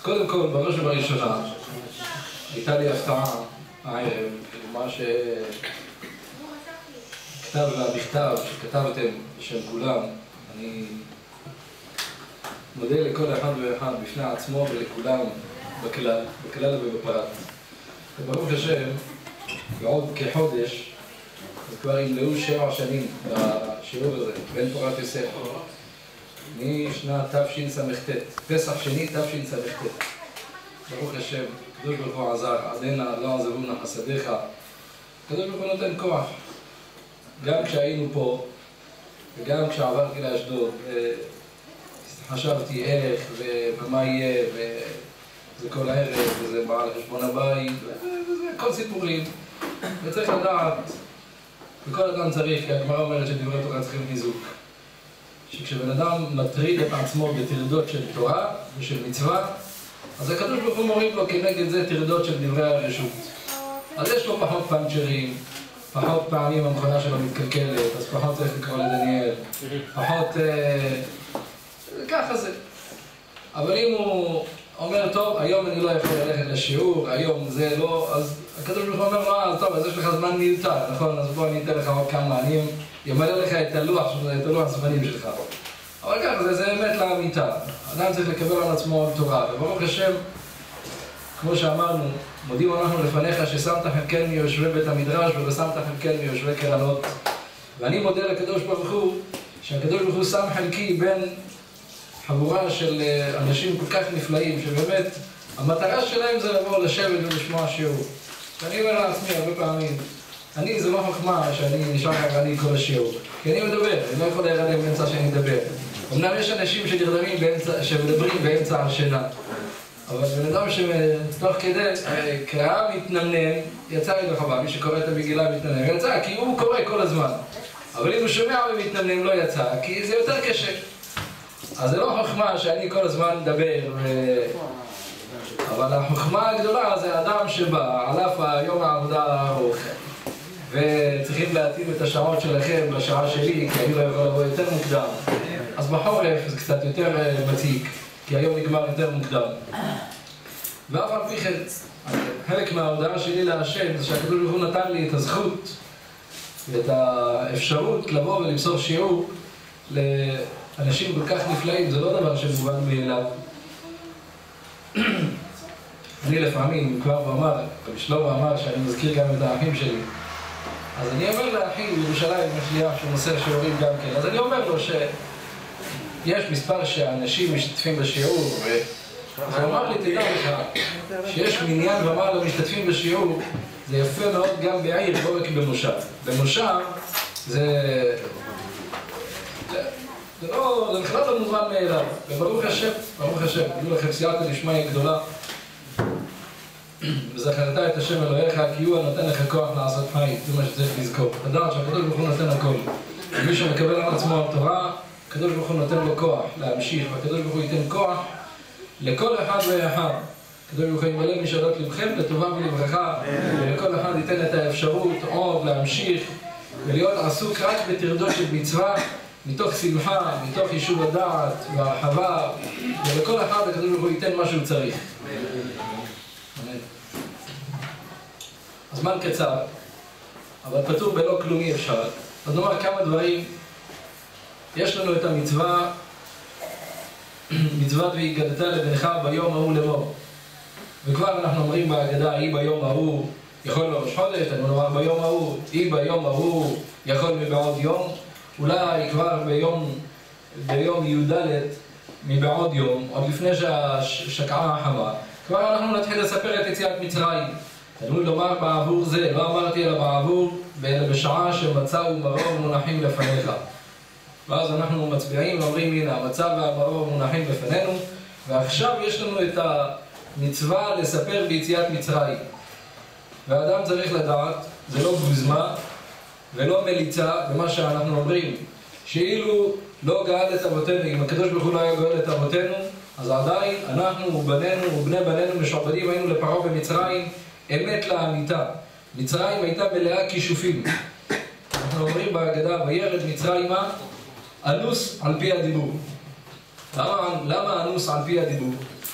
קודם כל, בראש ובראשונה, הייתה לי הפתעה הערב, מה שכתב והמכתב שכתבתם בשם כולם, אני מודה לכל אחד ואחד בפני עצמו ולכולם בכלל ובפרט. וברוך השם, בעוד כחודש, כבר ימלאו 7 שנים בשיעור הזה, בן תורת יוסף, משנת תשס"ט, פסח שני תשס"ט. ברוך השם, קדוש ברוך הוא עזר, עדנה לא עזבונה חסדיך. קדוש ברוך הוא נותן כוח. גם כשהיינו פה, וגם כשעברתי לאשדוד, חשבתי איך ומה יהיה, וזה כל הערב, וזה בעל חשבון הבית, וזה כל סיפורים. וצריך לדעת, וכל אדם צריך, כי הגמרא אומרת שדברי תורה צריכים חיזוק. שכשבן אדם מטריד את עצמו בטרדות של תורה ושל מצווה, אז הקדוש ברוך הוא מוריד לו כנגד זה טרדות של דברי הרשות. אז יש לו פחות פנצ'רים, פחות פעמים המכונה שלו מתקלקלת, אז פחות צריך לקרוא לדניאל, פחות... ככה זה. אבל אם הוא אומר, טוב, היום אני לא יכול ללכת לשיעור, היום זה לא, אז הקדוש ברוך הוא אומר, לא, טוב, אז יש לך זמן מיותר, נכון? אז בוא אני אתן לך עוד כמה, אני ימלא לך את הלוח הזמנים שלך. אבל ככה, זה אמת לאמיתה. אדם צריך לקבל על עצמו תורה, וברוך השם, כמו שאמרנו, מודים אנחנו לפניך ששמת חלקנו מיושבי בית המדרש ושמת חלקנו מיושבי קרנות. ואני מודה לקדוש ברוך הוא, שהקדוש ברוך הוא שם חלקי בין חבורה של אנשים כל כך נפלאים, שבאמת המטרה שלהם זה לבוא לשבת ולשמוע שיעור. ואני אומר לעצמי הרבה פעמים, זה לא חוכמה שאני נשאר ואני כל השיעור, כי אני מדבר, אני לא יכול להירדם באמצע שאני מדבר. אמנם יש אנשים שמדברים באמצע השינה, אבל בן אדם שתוך כדי קראה מתנמנם, יצא לי חבל, מי שקורא את המגילה מתנמנם, יצא כי הוא קורא כל הזמן. אבל אם הוא שומע ומתנמנם לא יצא, כי זה יותר קשה. אז זה לא חוכמה שאני כל הזמן מדבר, אבל החוכמה הגדולה זה אדם שבא, על אף היום העבודה הארוך, וצריכים להתאים את השעות שלכם לשעה שלי, כי אני לא יכול לבוא יותר מוקדם. אז בחורף זה קצת יותר מציק, כי היום נגמר יותר מוקדם. ואף על פי כן, חלק מההודעה שלי להשם זה שהקדוש ברוך הוא נתן לי את הזכות ואת האפשרות לבוא ולמסור שיעור לאנשים כל כך נפלאים, זה לא דבר שמובן מאליו. אני לפעמים, כבר הוא אמר, רבי שלמה אמר שאני מזכיר גם את האחים שלי. אז אני אומר לאחי בירושלים, יש לי אח שהוא נושא שיעורים גם כן, אז אני אומר לו שיש מספר שאנשים משתתפים בשיעור, והוא אמר לי, תדע לך, שיש מניין ומעלה משתתפים בשיעור, זה יפה מאוד גם בעיר, לא רק במושב. במושב זה בכלל לא מובן מאליו, וברוך השם, תדעו לכם סייעתא דשמיא גדולה, וזכרת את השם אלוהיך, כי הוא הנותן לך כוח לעשות חיל, זה מה שצריך לזכור. לדעת שהקדוש ברוך הוא נותן הכל. ומי שמקבל על עצמו התורה, הקדוש ברוך הוא נותן לו כוח להמשיך, והקדוש ברוך הוא ייתן כוח לכל אחד ואחד. הקדוש ברוך הוא ימלא משאלות לבכם לטובה ולברכה, ולכל אחד ייתן את האפשרות עוד להמשיך ולהיות עסוק רק בטרדות של מצווה, מתוך שמחה, מתוך יישוב הדעת והרחבה, ולכל אחד הקדוש ברוך הוא ייתן מה שהוא צריך. הזמן קצר, אבל פטור בלא כלום אי אפשר. אז נאמר כמה דברים. יש לנו את המצווה, מצוות והגדת לבנך ביום ההוא לאמור. וכבר אנחנו אומרים בהגדה, היא ביום ההוא יכול בראש חודש, אני אומר ביום ההוא, היא ביום ההוא יכול מבעוד יום. אולי כבר ביום י"ד מבעוד יום, עוד לפני שהשקעה החמה, כבר אנחנו נתחיל לספר את יציאת מצרים. תלמוד לומר בעבור זה, לא אמרתי אלא בעבור, אלא בשעה שמצה ומרור מונחים לפניך. ואז אנחנו מצביעים ואומרים, הנה, המצה והמרור מונחים לפנינו, ועכשיו יש לנו את המצווה לספר ביציאת מצרים. והאדם צריך לדעת, זה לא גוזמה ולא מליצה, במה שאנחנו אומרים, שאילו לא גאל את אבותינו, אם הקדוש ברוך הוא לא היה גאל את אבותינו, אז עדיין אנחנו ובנינו ובני בנינו משועבדים היינו לפרעה במצרים, אמת לאמיתה. מצרים הייתה מלאה כישופים. אנחנו אומרים בהגדה, וירד מצרימה אנוס על פי הדיבור. למה אנוס על פי הדיבור?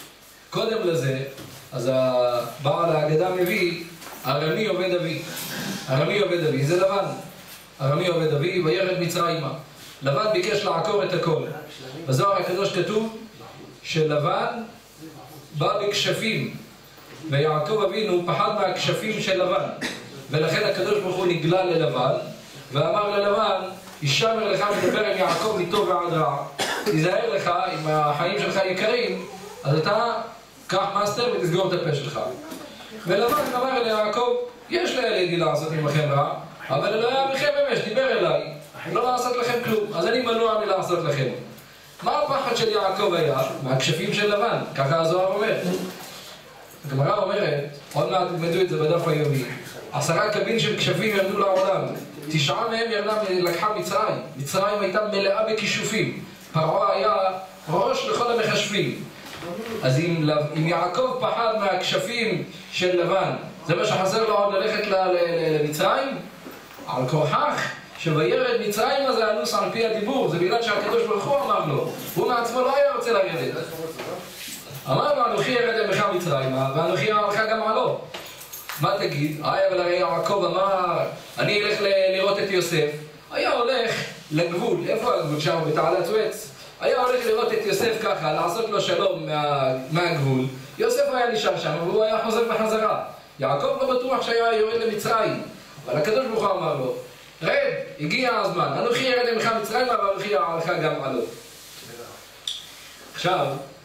קודם לזה, אז הבעל ההגדה מביא, ארמי עובד אבי. ארמי עובד אבי, זה לבן. ארמי עובד אבי, וירד מצרימה. לבן ביקש לעקור את הכל. בזוהר הקדוש כתוב שלבן בא בכשפים, ויעקב אבינו פחד מהכשפים של לבן, ולכן הקדוש ברוך הוא נגלה ללבן ואמר ללבן, ישמר לך מדבר עם יעקב מטוב ועד רע, תיזהר לך, אם החיים שלך יקרים, אז אתה קח מאסטר ותסגור את הפה שלך. ולבן אמר ליעקב, יש לידי לעשות עמכם רע, אבל אלוהי אביכם אמש דיבר אליי לא לעשות לכם כלום, אז אני מנוע מלעשות לכם. מה הפחד של יעקב היה? מהכשפים של לבן, ככה הזוהר אומר. הגמרא אומרת, עוד מעט תלמדו את זה בדף היומי, 10 קבין של כשפים ירדו לעולם, 9 מהם לקחה מצרים. מצרים הייתה מלאה בכישופים, פרעה היה ראש לכל המכשפים. אז אם יעקב פחד מהכשפים של לבן, זה מה שחסר לו עוד ללכת למצרים? על כורחך שוירד מצרים זה אנוס על פי הדיבור, זה בגלל שהקדוש ברוך הוא אמר לו, הוא מעצמו לא היה רוצה לרדת. אמר לו, אנוכי ירד עמך מצרימה, ואנוכי אמרך גם עלו. מה תגיד? אבל הרי יעקב אמר, אני אלך לראות את יוסף. היה הולך לגבול, איפה הגבול? שם בתעלת סואץ. היה הולך לראות את יוסף ככה, לעשות לו שלום מהגבול. יוסף היה נשאר שם, והוא היה חוזר בחזרה. יעקב לא בטוח שהיה יורד למצרים, אבל הקדוש ברוך הוא אמר לו, רד, הגיע הזמן, אנוכי ירד עמך מצרימה, ואנוכי יערך גם עלו. עכשיו,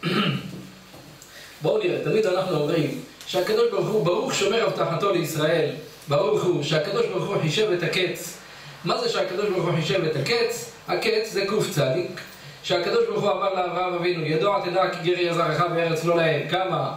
בואו נראה, תמיד אנחנו אומרים שהקדוש ברוך הוא ברוך שומר הבטחתו לישראל, ברוך הוא שהקדוש ברוך הוא חישב את הקץ. מה זה שהקדוש ברוך הוא חישב את הקץ? הקץ זה קוף צדיק, שהקדוש ברוך הוא אמר לאברהם אבינו, ידוע תדע כי גר יהיה זרעך בארץ לא להם, כמה?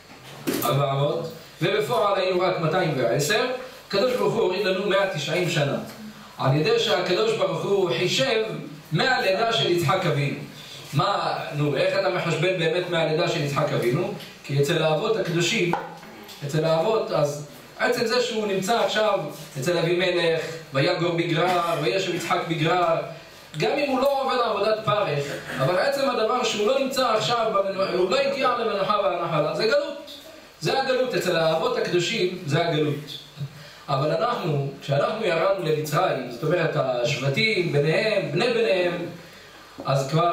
400, ובפועל היינו רק 210, הקדוש ברוך הוא הוריד לנו 190 שנה, על ידי שהקדוש ברוך הוא חישב מהלידה של יצחק אבינו. מה, איך אתה מחשבן באמת מהלידה של יצחק אבינו? כי אצל האבות הקדושים, אצל האבות, אז עצם זה שהוא נמצא עכשיו אצל אבימלך, ויגור בגרר, וישב יצחק בגרר, גם אם הוא לא עובד עבודת פרך, אבל עצם הדבר שהוא לא נמצא עכשיו, הוא לא הגיע למנוחה והנחלה, זה גלות. זה הגלות, אצל האבות הקדושים זה הגלות. אבל אנחנו, כשאנחנו ירדנו למצרים, זאת אומרת השבטים ביניהם, בני ביניהם, אז כבר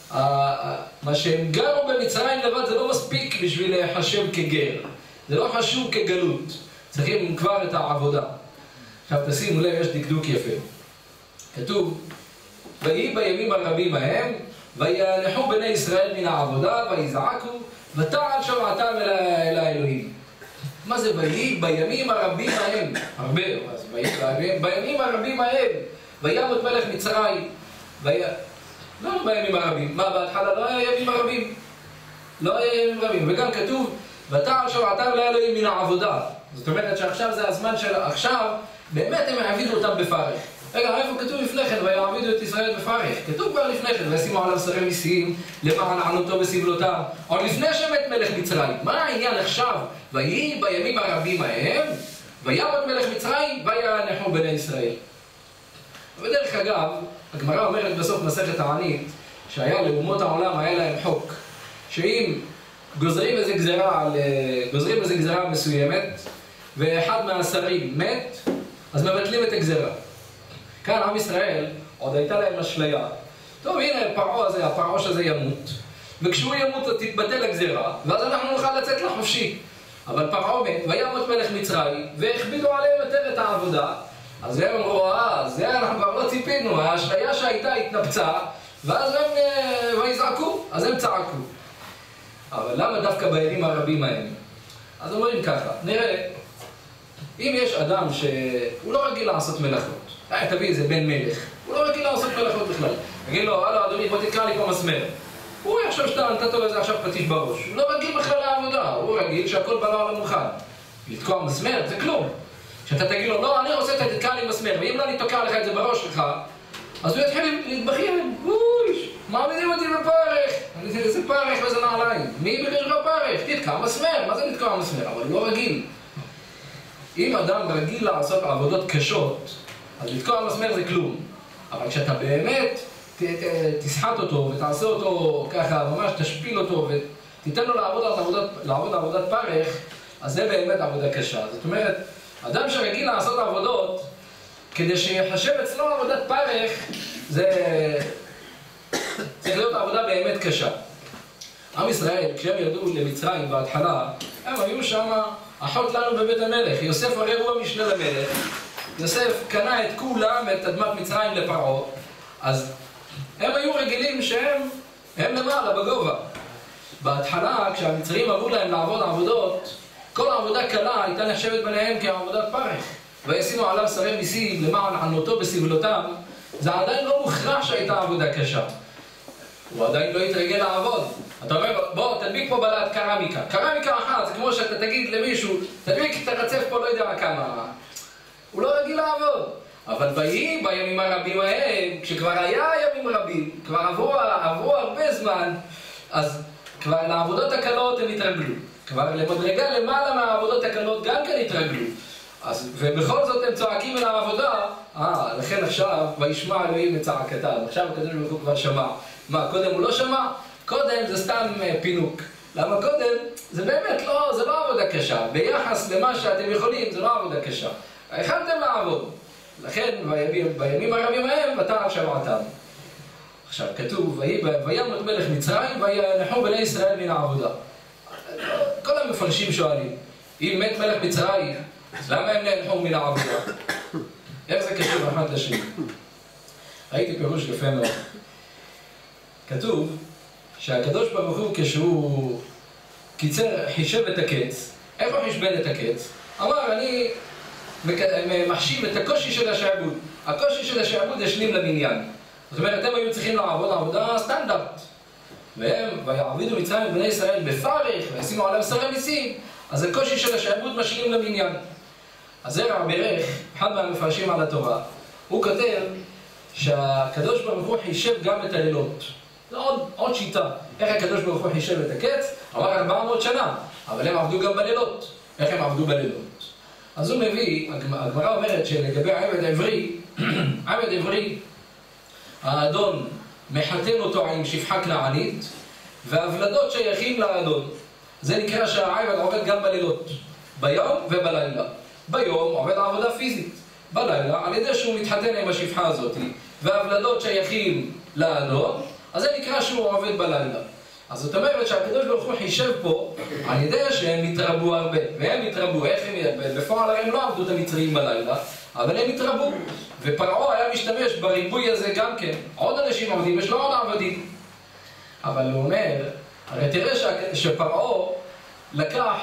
מה שהם גרו במצרים לבד זה לא מספיק בשביל להיחשב כגר, זה לא חשוב כגלות, צריכים כבר את העבודה. עכשיו תשימו לב, יש דקדוק יפה, כתוב ויהי בימים הרבים ההם וילכו בני ישראל מן העבודה ויזעקו ותעל שוועתם אל האלוהים. מה זה ויהי בימים הרבים ההם? הרבה, אז בימים הרבים ההם וימות מלך מצרים לא בימים הרבים. מה בהתחלה? לא היה ימים הרבים. לא היה ימים רבים. וגם כתוב ותעל שוועתם לאלוהים מן העבודה. זאת אומרת שעכשיו זה הזמן של... עכשיו באמת הם העבידו אותם בפרך. רגע, איפה כתוב לפני כן ויעבידו את ישראל בפרך? כתוב כבר לפני כן וישימו עליו שרי מיסים למען ענותו בסבלותם. עוד לפני שמת מלך מצרים. מה העניין עכשיו? ויהי בימים הרבים ההם וימות מלך מצרים וילכו בני ישראל. ודרך אגב, הגמרא אומרת בסוף מסכת הענית שהיה לאומות העולם, היה להם חוק שאם גוזרים איזה גזרה מסוימת ואחד מהשרים מת, אז מבטלים את הגזרה. כאן עם ישראל עוד הייתה להם אשליה, טוב הנה הפרעוש הזה ימות, וכשהוא ימות תתבטל הגזרה ואז אנחנו נוכל לצאת לחופשי. אבל פרעה מת וימות מלך מצרים והכבידו עליהם יותר את העבודה, אז הם אמרו, זה אנחנו כבר לא ציפינו, האשליה שהייתה התנפצה, ואז הם ויזעקו, אז הם צעקו. אבל למה דווקא בימים הרבים האלה? אז אומרים ככה, נראה, אם יש אדם שהוא לא רגיל לעשות מלאכות, תביא איזה בן מלך, הוא לא רגיל לעשות מלאכות בכלל, תגיד לו, הלו אדוני בוא תקרא לי פה מסמר, הוא יחשוב שאתה נתת לו איזה עכשיו פטיש בראש, הוא לא רגיל בכלל לעבודה, הוא רגיל שהכל בלע על המוכן. לתקוע מסמר זה כלום. כשאתה תגיד לו, לא, אני רוצה תתקע לי מסמר, ואם לא אני תוקע לך את זה בראש שלך, אז הוא יתחיל להתבכיין, אוי, מעמידים אותי בפרך, איזה פרך ואיזה נעליים, מי ביקש לך פרך? תתקע מסמר, מה זה לתקוע מסמר? אבל הוא לא רגיל. אם אדם רגיל לעשות עבודות קשות, אז לתקוע מסמר זה כלום. אבל כשאתה באמת תסחט אותו ותעשה אותו ככה, ממש תשפיל אותו תיתן לו לעבוד עבודת פרך, אז זה באמת עבודה קשה. זאת אומרת, אדם שרגיל לעשות עבודות, כדי שיחשב אצלו עבודת פרך, זה צריך להיות עבודה באמת קשה. עם ישראל, כשהם ירדו למצרים בהתחלה, הם היו שם אחות לנו בבית המלך. יוסף הרי הוא המשנה למלך. יוסף קנה את כולם, את אדמת מצרים לפרעה. אז הם היו רגילים שהם למעלה בגובה. בהתחלה, כשהמצרים עברו להם לעבוד עבודות, כל עבודה קלה הייתה נחשבת ביניהם כעבודת פרך. וישימו עליו שרי מיסים למען ענותו בסבלותם. זה עדיין לא מוכרח שהייתה עבודה קשה. הוא עדיין לא התרגל לעבוד. אתה אומר, בוא, תדביק פה בלד קרמיקה. קרמיקה אחת, זה כמו שאתה תגיד למישהו, תדביק, תרצף פה לא יודע כמה. הוא לא רגיל לעבוד. אבל בימים הרבים ההם, כשכבר היה ימים רבים, כבר עברו הרבה זמן, אז כבר לעבודות הקלות הם התרגלו. כבר למדרגה למעלה מהעבודות הקלות גם כן התרגלו. ובכל זאת הם צועקים אל העבודה, לכן עכשיו, וישמע אלוהים את צעקתם. עכשיו הקדוש ברוך הוא כבר שמע. מה, קודם הוא לא שמע? קודם זה סתם פינוק. למה קודם? זה באמת לא, זה לא עבודה קשה. ביחס למה שאתם יכולים, זה לא עבודה קשה. יכלתם לעבוד. לכן בימים הרבים ההם, ותעב שמעתם. עכשיו כתוב, וימות מלך מצרים, וינחו בני ישראל מן העבודה. כל המפרשים שואלים, אם מת מלך מצרים, אז למה הם ננחו מן העבודה? איך זה קשור אחד לשני? ראיתי פירוש יפה מאוד. כתוב שהקדוש ברוך הוא כשהוא חישב את הקץ, איך הוא חשבן את הקץ? אמר, אני מחשיב את הקושי של השעבוד. הקושי של השעבוד השלים למניין. זאת אומרת, הם היו צריכים לעבוד עבודה סטנדרט. והם, ויעבידו מצרים בני ישראל בפרך, וישימו עליו שרי מיסים. אז הקושי של השעבוד משלים למניין. אז זה רבי ערך, אחד מהמפרשים על התורה, הוא כותב שהקדוש ברוך הוא חישב גם את הלילות. זה עוד שיטה. איך הקדוש ברוך הוא חישב את הקץ? אמר 400 שנה, אבל הם עבדו גם בלילות. איך הם עבדו בלילות? אז הוא מביא, הגמרא אומרת שלגבי עבד עברי, עבד עברי, האדון מחתן אותו עם שפחה כנענית, והוולדות שייכים לאדון. זה נקרא שהעבד עובד גם בלילות, ביום ובלילה. ביום עובד עבודה פיזית, בלילה על ידי שהוא מתחתן עם השפחה הזאת, והוולדות שייכים לאדון, אז זה נקרא שהוא עובד בלילה. אז זאת אומרת שהקדוש ברוך הוא חישב פה על ידי שהם התרבו הרבה. והם התרבו, איך הם בפועל הם לא עבדו את המצרים בלילה, אבל הם התרבו. ופרעה היה משתמש בריבוי הזה גם כן. עוד אנשים עבדים, יש לו עוד עבדים. אבל הוא אומר, הרי תראה שפרעה לקח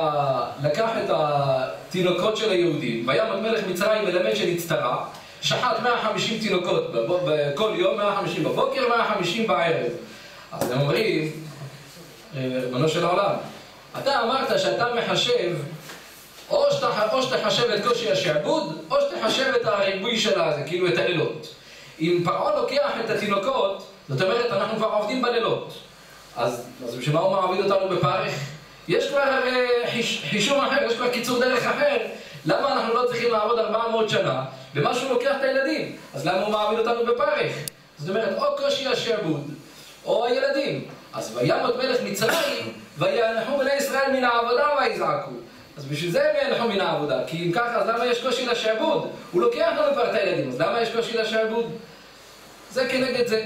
את התינוקות של היהודים, וימות מלך מצרים מלמד שנצטרע, שחט 150 תינוקות בכל יום, 150 בבוקר, 150 בערב. אז הם אומרים, ריבונו של העולם, אתה אמרת שאתה מחשב, או שתחשב את קושי השעבוד, או שתחשב את הריבוי שלה, זה כאילו את הלילות. אם פרעה לוקח את התינוקות, זאת אומרת, אנחנו כבר עובדים בלילות. אז בשביל מה הוא מעביד אותנו בפרך? יש כבר חישוב אחר, יש כבר קיצור דרך אחר. למה אנחנו לא צריכים לעבוד 400 שנה? במה שהוא לוקח את הילדים. אז למה הוא מעביד אותנו בפרך? זאת אומרת, או קושי השעבוד, או הילדים. אז וימות מלך מצרים, וינחו בני ישראל מן העבודה ויזעקו. אז בשביל זה הם ינחו מן העבודה. כי אם ככה, אז למה יש קושי לשעבוד? הוא לוקח לנו כבר את הילדים, אז למה יש קושי לשעבוד? זה כנגד זה.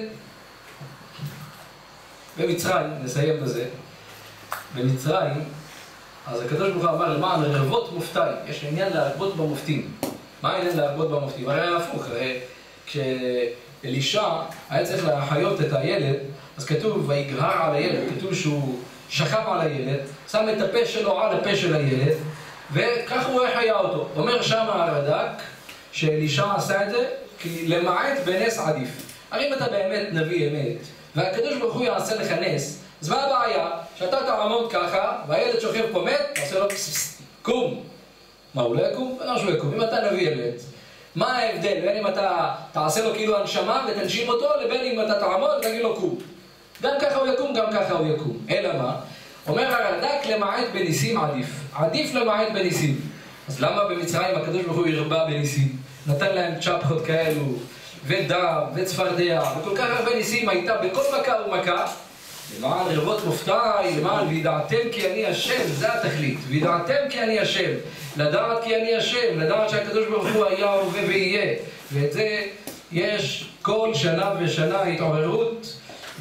במצרים, נסיים בזה. במצרים, אז הקדוש ברוך הוא אמר למען רבות מופתי. יש עניין להרבות במופתים. מה העניין להרבות במופתים? הרי היה הפוך. הרי כשאלישע היה צריך להחיות את הילד, אז כתוב ויגהר על הילד. כתוב שהוא שכב על הילד, שם את הפה שלו על הפה של הילד, וכך הוא החיה אותו. אומר שם הרד"ק שאלישע עשה את זה כי למעט בנס עדיף. הרי אם אתה באמת נביא אמת, והקדוש ברוך הוא יעשה לך נס, אז מה הבעיה? שאתה תעמוד ככה, והילד שוכב פה מת, תעשה לו פספס, קום. מה, הוא לא יקום? לא שהוא יקום. אם אתה נביא אמת, מה ההבדל בין אם אתה תעשה לו כאילו הנשמה ותנשים אותו, לבין אם אתה תעמוד ותגיד לו קום. גם ככה הוא יקום, גם ככה הוא יקום. אלא מה? אומר הרד"ק למעט בניסים עדיף. עדיף למעט בניסים. אז למה במצרים הקדוש ברוך הוא הרבה בניסים? נתן להם צ'פחות כאלו, ודם, וצפרדע, וכל כך הרבה ניסים הייתה בכל מכה ומכה, למען רבות מופתיי, למען וידעתם כי אני השם, זה התכלית. וידעתם כי אני השם, לדעת כי אני השם, לדעת שהקדוש ברוך הוא היה הווה ויהיה. ואת זה יש כל שנה ושנה התעוררות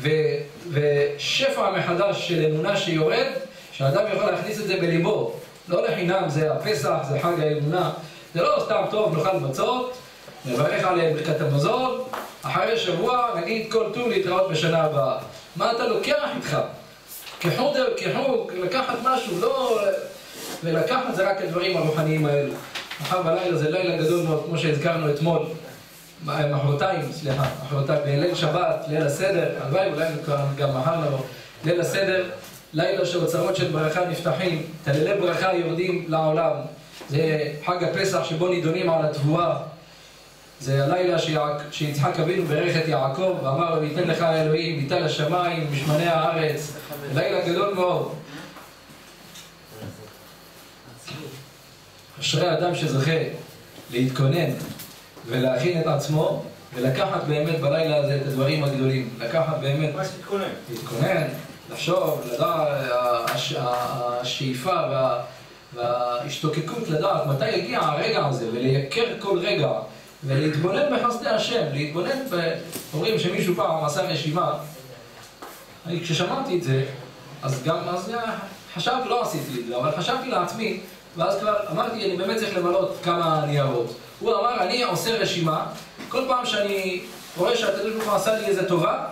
ושפע מחדש של אמונה שיורד, שהאדם יכול להכניס את זה בליבו. לא לחינם, זה הפסח, זה חג האמונה. זה לא סתם טוב, נאכל מצות, נברך עליהם ברכת המזון, אחרי שבוע נגיד כל טוב להתראות בשנה הבאה. מה אתה לוקח איתך? כחוג, לקחת משהו, לא... ולקחת זה רק הדברים הרוחניים האלו. מחר בלילה זה לילה גדול מאוד, כמו שהזכרנו אתמול. מחרתיים, בליל שבת, ליל הסדר, הלוואי, אולי גם מחר נבוא. ליל הסדר, לילה שאוצרות של ברכה נפתחים, תללי ברכה יורדים לעולם. זה חג הפסח שבו נידונים על התבואה. זה הלילה שיצחק אבינו ברך את יעקב ואמר לו, ויתן לך אלוהים, ביטל השמיים, משמני הארץ. לילה גדול מאוד. אשרי האדם שזוכה להתכונן ולהכין את עצמו ולקחת באמת בלילה הזה את הדברים הגדולים. לקחת באמת... מה שתתכונן? להתכונן, לחשוב, לדעת, השאיפה וההשתוקקות לדעת מתי יגיע הרגע הזה ולייקר כל רגע ולהתבונן בחסדי השם, להתבונן אומרים שמישהו פעם עשה רשימה. כששמעתי את זה, אז חשבתי, לא עשיתי את זה, אבל חשבתי לעצמי, ואז כבר אמרתי, אני באמת צריך למלות כמה ניירות. הוא אמר, אני עושה רשימה, כל פעם שאני רואה שהקדוש ברוך הוא עשה לי איזה טובה,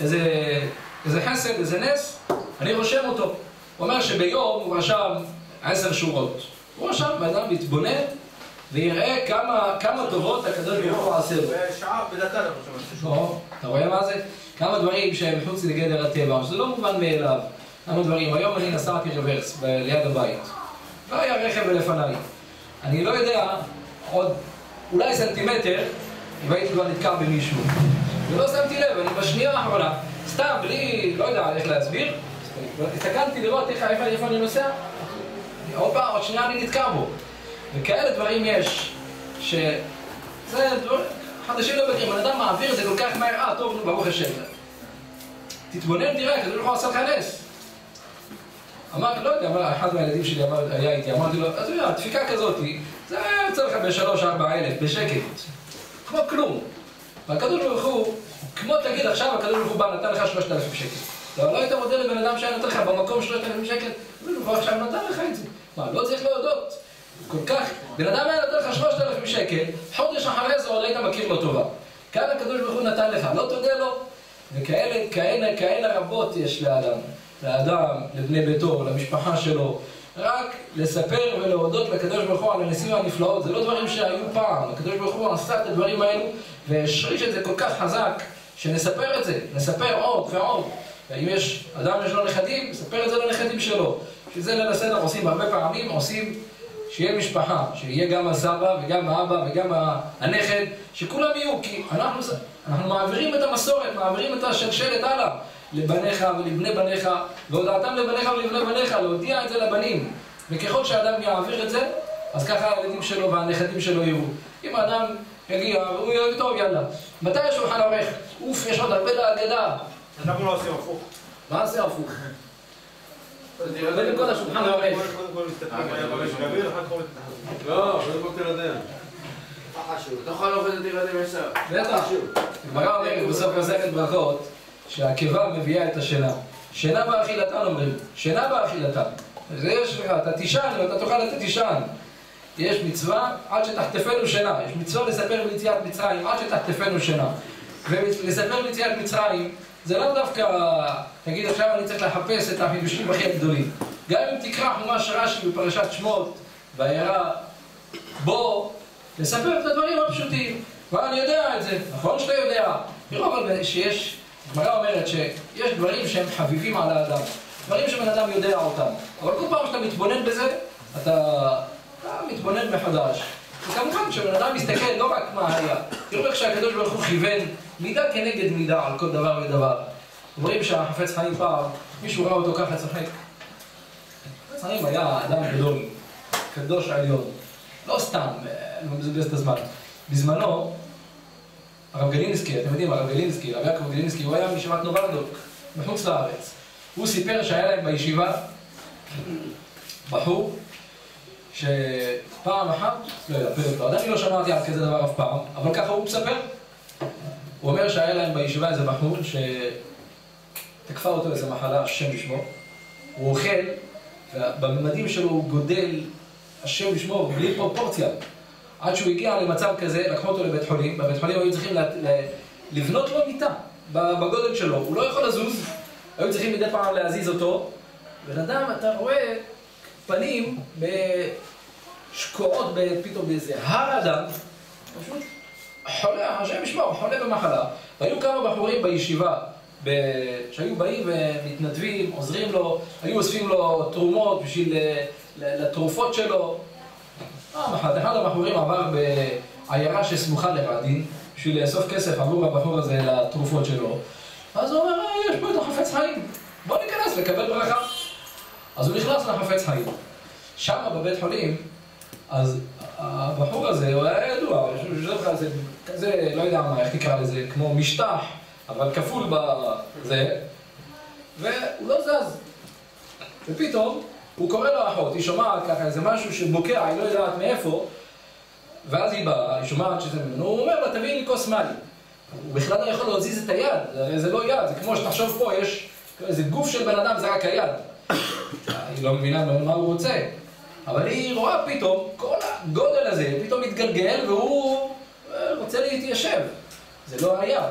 איזה חסד, איזה נס, אני רושם אותו. הוא אומר שביום הוא רשם 10 שורות. הוא רשם, ואדם מתבונן, ויראה כמה טובות הקדוש ברוך הוא עשה לו. בשעה, בדקה אנחנו שומעים. אתה רואה מה זה? כמה דברים שהם מחוץ לגדר הטבע, שזה לא מובן מאליו. כמה דברים. היום אני נסעתי רוורס ליד הבית. לא היה רכב לפניי. אני לא יודע, עוד אולי סנטימטר, אם הייתי כבר נתקע במישהו. ולא שמתי לב, אני בשנייה האחרונה, סתם, בלי, לא יודע איך להסביר, הסתכלתי לראות איפה אני נוסע, עוד שנייה אני נתקע בו. וכאלה דברים יש, שזה דברים, חדשים לא בקרים, בן אדם מעביר את זה כל כך מהר, טוב, נו, ברוך השם. תתבונן, תראה, כזה לא עושה לך נס. אמרתי, לא יודע, אחד מהילדים שלי היה איתי, אמרתי לו, אתה יודע, דפיקה כזאת, זה יוצא לך ב3-4 אלף, בשקט. כמו כלום. והקדוש ברוך הוא, כמו תגיד עכשיו, הקדוש ברוך הוא בא, נתן לך 3,000 שקל. לא היית מודה לבן אדם שהיה נותן לך במקום 3,000 שקל, הוא עכשיו נתן לך את זה. מה, לא צריך להודות. כל כך, בן אדם היה נתן לך 3,000 שקל, חודש אחרי זה עוד היית מכיר לו טובה. כאן הקדוש ברוך הוא נתן לך, לא תודה לו. וכאלה רבות יש לאדם, לבני ביתו, למשפחה שלו. רק לספר ולהודות לקדוש ברוך הוא על הניסים והנפלאות. זה לא דברים שהיו פעם. הקדוש ברוך הוא עשה את הדברים האלו והשריש את זה כל כך חזק שנספר את זה, נספר עוד ועוד. ואם יש אדם יש לו נכדים, נספר את זה לנכדים שלו. שזה ליל הסדר עושים הרבה פעמים, עושים שיהיה משפחה, שיהיה גם הסבא וגם האבא וגם הנכד, שכולם יהיו, כי אנחנו מעבירים את המסורת, מעבירים את השלשלת הלאה לבניך ולבני בניך, והודעתם לבניך ולבני בניך, להודיע את זה לבנים. וככל שאדם יעביר את זה, אז ככה הילדים שלו והנכדים שלו יהיו. אם האדם יגיע, הוא יהיה טוב, יאללה. מתי השולחן עורך? אוף, יש עוד הרבה להגדה. אנחנו לא עושים הפוך. מה עושה הפוך? קודם כל השולחן עורך. קודם כל מסתכלים היה במשגביר, אחר כך מתחת. לא, קודם כל תרדם. תאכל עובד את תרדם ישר. בטח. הגמרא אומרת בסוף מסכת ברכות שהקיבה מביאה את השינה. שינה באכילתן אומרים. שינה באכילתן. זה יש לך, אתה תישן ואתה תאכל את התישן. יש מצווה עד שתחטפנו שינה. יש מצווה לספר ביציאת מצרים עד שתחטפנו שינה. ולספר ביציאת מצרים זה לא דווקא, תגיד עכשיו אני צריך לחפש את החידושים הכי הגדולים. גם אם תקרא חומש רש"י בפרשת שמות וירא בו, לספר את הדברים הפשוטים. ואני יודע את זה, נכון שאתה יודע. תראו אבל שיש, הגמרא אומרת שיש דברים שהם חביבים על האדם. דברים שבן אדם יודע אותם. אבל כל פעם שאתה מתבונן בזה, אתה מתבונן מחדש. וכמובן שבן אדם מסתכל לא רק מה היה. תראו איך שהקדוש ברוך הוא כיוון מידה כנגד מידה על כל דבר ודבר. רואים שהחפץ חיים פעם, מישהו ראה אותו ככה צוחק. החפץ חיים היה אדם גדול, קדוש עליון. לא סתם, לא מבזבז את הזמן. בזמנו, הרב גלינסקי, אתם יודעים, הרב גלינסקי, רב יעקב גלינסקי, הוא היה מישיבת נובלדוק, מחוץ לארץ. הוא סיפר שהיה להם בישיבה בחור שפעם אחת, לא יודע, עדיין לא שמעתי על כזה דבר אף פעם, אבל ככה הוא מספר. הוא אומר שהיה להם בישיבה איזה בחור שתקפה אותו איזה מחלה, השם ישמור. הוא אוכל, ובממדים שלו הוא גודל, השם ישמור, בלי פרופורציה. עד שהוא הגיע למצב כזה, לקחו אותו לבית חולים, בבית חולים היו צריכים לבנות לו מיטה בגודל שלו, הוא לא יכול לזוז, היו צריכים מדי פעם להזיז אותו. בן אדם, אתה רואה פנים בשקועות פתאום באיזה הר אדם, פשוט חולה, השם ישמור, חולה במחלה. והיו כמה בחורים בישיבה שהיו באים ומתנדבים, עוזרים לו, היו אוספים לו תרומות בשביל לתרופות שלו. אחד הבחורים עבר בעיירה שסמוכה לרדין בשביל לאסוף כסף עבור הבחור הזה לתרופות שלו. אז הוא אומר, יש פה את החפץ חיים, בוא ניכנס לקבל ברכה. אז הוא נכנס לחפץ חיים. שם בבית חולים, אז הבחור הזה, הוא היה ידוע, זה כזה, לא יודע מה, איך תקרא לזה, כמו משטח, אבל כפול בזה, והוא לא זז. ופתאום הוא קורא לאחות, היא שומעת ככה איזה משהו שבוקע, היא לא יודעת מאיפה, ואז היא באה, היא שומעת שזה ממנו, הוא אומר לה, תביאי לי כוס מים. הוא בכלל לא יכול להזיז את היד, זה לא יד, זה כמו שתחשוב פה, יש איזה גוף של בן אדם, זה רק היד. היא לא מבינה מה הוא רוצה, אבל היא רואה פתאום, כל הגודל הזה פתאום מתגלגל והוא רוצה להתיישב. זה לא היה.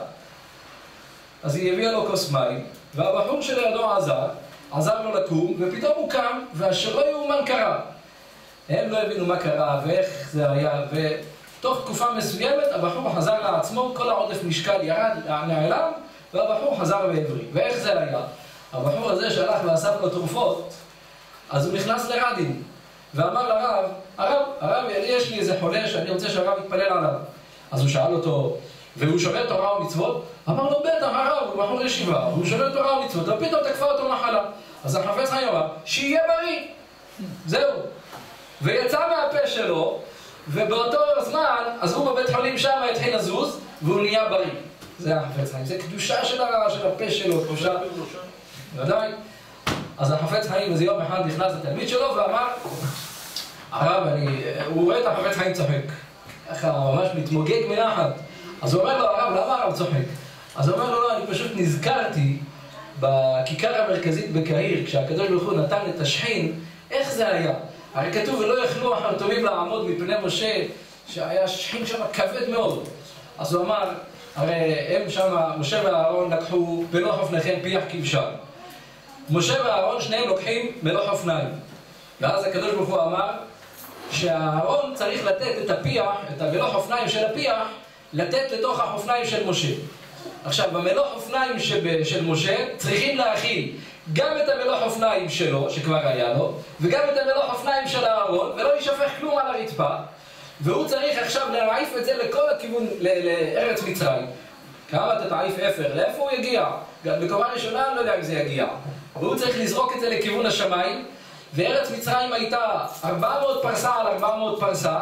אז היא הביאה לו כוס מים, והבחור שלידו עזר לו לקום, ופתאום הוא קם, ואשר לא יאומן קרה. הם לא הבינו מה קרה ואיך זה היה, ותוך תקופה מסוימת הבחור חזר לעצמו, כל העודף משקל ירד, נעלם, והבחור חזר והבריא. ואיך זה היה? הבחור הזה שהלך ואסף לו תרופות, אז הוא נכנס לרדין, ואמר לרב, הרב, יש לי איזה חולה שאני רוצה שהרב יתפלל עליו. אז הוא שאל אותו, והוא שומר תורה ומצוות? אמר לו, בטח, הרב, הוא בחור ישיבה, הוא שומר תורה ומצוות, ופתאום תקפה אותו מחלה. אז החפץ חיים אמר, שיהיה בריא. זהו. ויצא מהפה שלו, ובאותו זמן, אז הוא בבית חולים שם התחיל לזוז, והוא נהיה בריא. זה החפץ חיים, זה קדושה של הפה שלו, קדושה. ודאי. אז החפץ חיים איזה יום אחד נכנס לתלמיד שלו ואמר, הרב, הוא רואה את החפץ חיים צוחק. ככה ממש מתמוגג מנחת. אז הוא אומר לו, הרב, למה הרב צוחק? אז הוא אומר לו, לא, אני פשוט נזכרתי בכיכר המרכזית בקהיר, כשהקדוש ברוך הוא נתן את השכין, איך זה היה? הרי כתוב, ולא יכלו החרטומים לעמוד מפני משה, שהיה שכין שם כבד מאוד. אז הוא אמר, הרי הם שם, משה ואהרון לקחו בלוח אופניכם פיח כבשן. משה ואהרון שניהם לוקחים מלוך אופניים. ואז הקדוש ברוך הוא אמר שהאהרון צריך לתת את הפיח, את המלוך אופניים של הפיח, לתת לתוך האופניים של משה. עכשיו, במלוך אופניים של משה צריכים להכיל גם את המלוך אופניים שלו, שכבר היה לו, וגם את המלוך אופניים של האהרון, ולא יישפך כלום על הרצפה. והוא צריך עכשיו להעיף את זה לכל הכיוון, לארץ מצרים. כמה אתה תעיף אפר, לאיפה הוא יגיע? בקומה ראשונה אני לא יודע אם זה יגיע. והוא צריך לזרוק את זה לכיוון השמיים, וארץ מצרים הייתה 400 פרסה על 400 פרסה,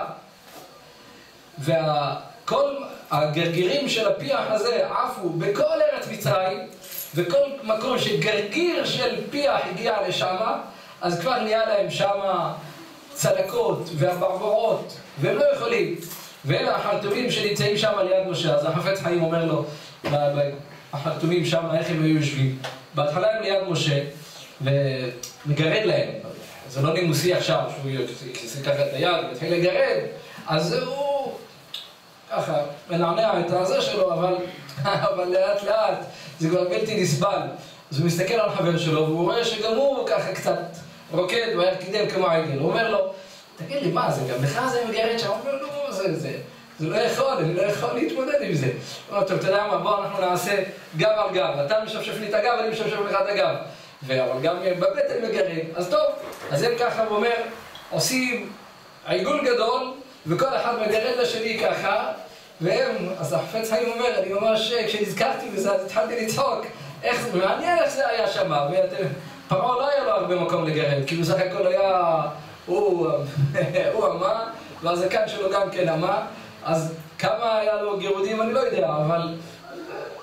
וכל הגרגירים של הפיח הזה עפו בכל ארץ מצרים, וכל מקום שגרגיר של פיח הגיע לשם, אז כבר נהיה להם שם צלקות והברברות, והם לא יכולים. ואלה החרטומים שנמצאים שם ליד משה. אז החפץ חיים אומר לו, החרטומים שם, איך הם היו יושבים? בהתחלה הם ליד משה, ומגרד להם. זה לא נימוסי עכשיו, שהוא יעשה ככה את היד, והתחיל לגרד. אז הוא ככה מנענע את הזה שלו, אבל לאט לאט זה כבר בלתי נסבל. אז הוא מסתכל על חבר שלו, והוא רואה שגם הוא ככה קצת רוקד, והרקידם כמו עגל. הוא אומר לו, תגיד לי, מה זה? גם לך זה מגרד שם? הוא אומר לו, זה לא יכול, אני לא יכול להתמודד עם זה. הוא אומר, טוב, אתה יודע מה, בוא אנחנו נעשה גב על גב. אתה משפשף לי את הגב, אני משפשף לך את הגב. אבל גם בבטן מגרד. אז טוב, אז הם ככה, הוא אומר, עושים עיגול גדול, וכל אחד מגרד לשני ככה, והם, אז החפץ חיים אומר, אני ממש, כשנזכרתי בזה, אז התחלתי לצחוק. מעניין איך זה היה שם, פרעה לא היה לו הרבה מקום לגרד, כאילו סך הכל היה, הוא אמה, והזקן שלו גם כן אמה, אז כמה היה לו גירודים אני לא יודע, אבל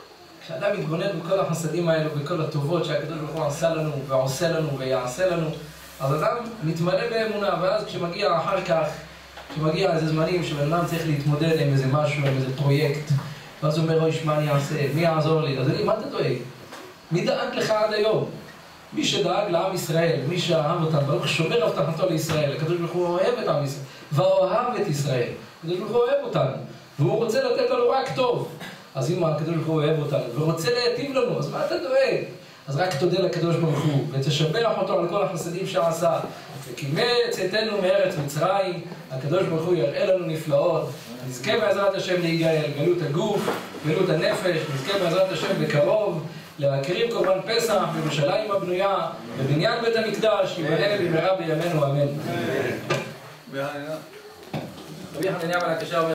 כשאדם מתבונן בכל החסדים האלו, בכל הטובות שהקדוש ברוך הוא עשה לנו ועושה לנו ויעשה לנו, אז אדם מתמלא באמונה, ואז כשמגיע אחר כך, כשמגיע איזה זמנים שבן אדם צריך להתמודד עם איזה משהו, עם איזה פרויקט, ואז הוא אומר, אוי, מה אני אעשה? מי יעזור לי? אז אני, מה אתה דואג? מי דאג לך עד היום? מי שדאג לעם ישראל, מי שאהב אותם, ברוך שומר הבטחתו לישראל, הקדוש ברוך הוא אוהב את עם ישראל, ואוהב את ישראל. הקדוש ברוך הוא אוהב אותנו, והוא רוצה לתת לנו רק טוב. אז אם הקדוש ברוך הוא אוהב אותנו ורוצה להיטיב לנו, אז מה אתה דואג? אז רק תודה לקדוש ברוך הוא, ותשבח אותו על כל החסדים שעשה. וקימץ צאתנו מארץ מצרים, הקדוש ברוך הוא יראה לנו נפלאות. נזכה בעזרת השם להיגאל, גלות הגוף, גלות הנפש, נזכה בעזרת השם בקרוב להקריב קורבן פסח בירושלים הבנויה, בבניין בית המקדש, ייבנה במהרה בימינו אמן. רבי חנניה בן עקשיא אומר